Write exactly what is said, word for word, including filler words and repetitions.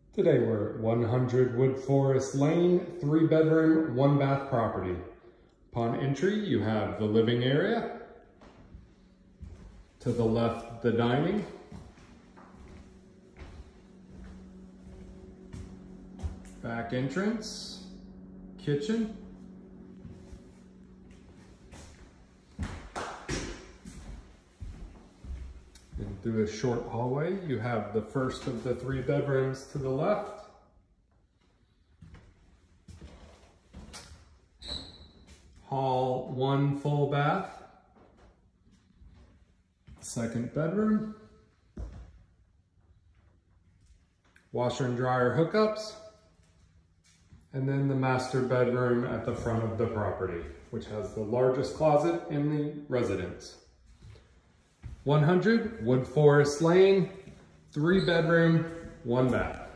Today we're at one hundred Woodforest Lane, three bedroom, one bath property. Upon entry, you have the living area. To the left, the dining. Back entrance, kitchen. And through a short hallway, you have the first of the three bedrooms to the left. Hall, one full bath. Second bedroom. Washer and dryer hookups. And then the master bedroom at the front of the property, which has the largest closet in the residence. one hundred Woodforest Lane, three bedroom, one bath.